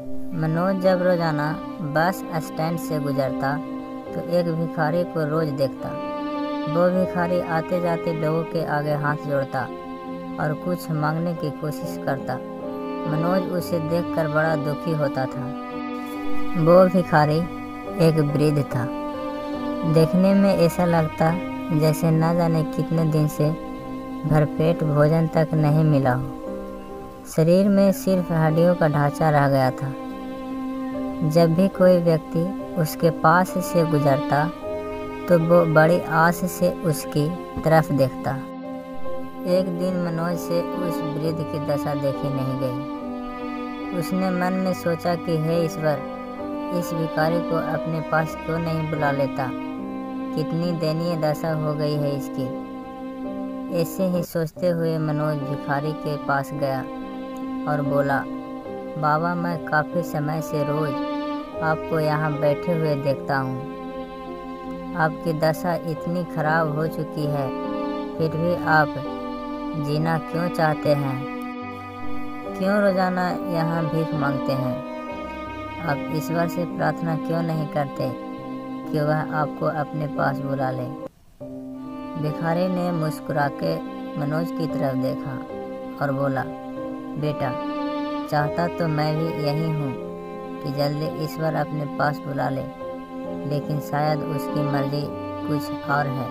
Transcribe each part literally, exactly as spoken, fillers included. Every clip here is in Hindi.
मनोज जब रोजाना बस स्टैंड से गुजरता तो एक भिखारी को रोज देखता। वो भिखारी आते जाते लोगों के आगे हाथ जोड़ता और कुछ मांगने की कोशिश करता। मनोज उसे देखकर बड़ा दुखी होता था। वो भिखारी एक वृद्ध था। देखने में ऐसा लगता जैसे न जाने कितने दिन से भरपेट भोजन तक नहीं मिला हो। शरीर में सिर्फ हड्डियों का ढांचा रह गया था। जब भी कोई व्यक्ति उसके पास से गुजरता तो वो बड़ी आस से उसकी तरफ देखता। एक दिन मनोज से उस वृद्ध की दशा देखी नहीं गई। उसने मन में सोचा कि हे ईश्वर, इस भिखारी को अपने पास क्यों नहीं बुला लेता। कितनी दयनीय दशा हो गई है इसकी। ऐसे ही सोचते हुए मनोज भिखारी के पास गया और बोला, बाबा, मैं काफ़ी समय से रोज़ आपको यहाँ बैठे हुए देखता हूँ। आपकी दशा इतनी खराब हो चुकी है, फिर भी आप जीना क्यों चाहते हैं? क्यों रोज़ाना यहाँ भीख मांगते हैं? आप ईश्वर से प्रार्थना क्यों नहीं करते कि वह आपको अपने पास बुला ले? भिखारी ने मुस्कुरा के मनोज की तरफ देखा और बोला, बेटा, चाहता तो मैं भी यही हूँ कि जल्दी ईश्वर अपने पास बुला ले, लेकिन शायद उसकी मर्जी कुछ और है।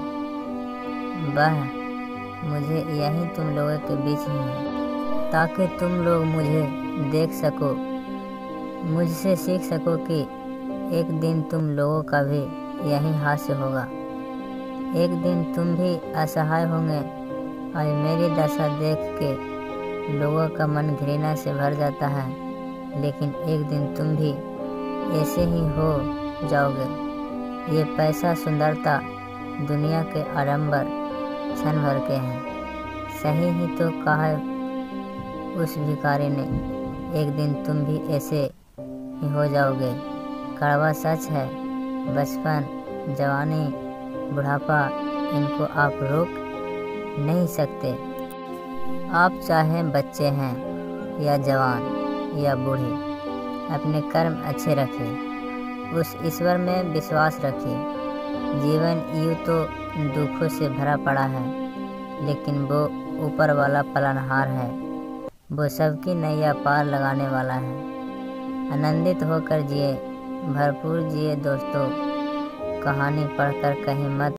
वह मुझे यहीं तुम लोगों के बीच ही है, ताकि तुम लोग मुझे देख सको, मुझसे सीख सको कि एक दिन तुम लोगों का भी यही हास्य होगा। एक दिन तुम भी असहाय होंगे और मेरी दशा देख के लोगों का मन घृणा से भर जाता है, लेकिन एक दिन तुम भी ऐसे ही हो जाओगे। ये पैसा, सुंदरता, दुनिया के आडंबर क्षण भर के हैं। सही ही तो कहा उस भिखारी ने, एक दिन तुम भी ऐसे ही हो जाओगे। कड़वा सच है, बचपन, जवानी, बुढ़ापा, इनको आप रोक नहीं सकते। आप चाहे बच्चे हैं या जवान या बूढ़े, अपने कर्म अच्छे रखिए, उस ईश्वर में विश्वास रखिए। जीवन यूँ तो दुखों से भरा पड़ा है, लेकिन वो ऊपर वाला पालनहार है। वो सबकी नैया पार लगाने वाला है। आनंदित होकर जिए, भरपूर जिए दोस्तों। कहानी पढ़कर कहीं मत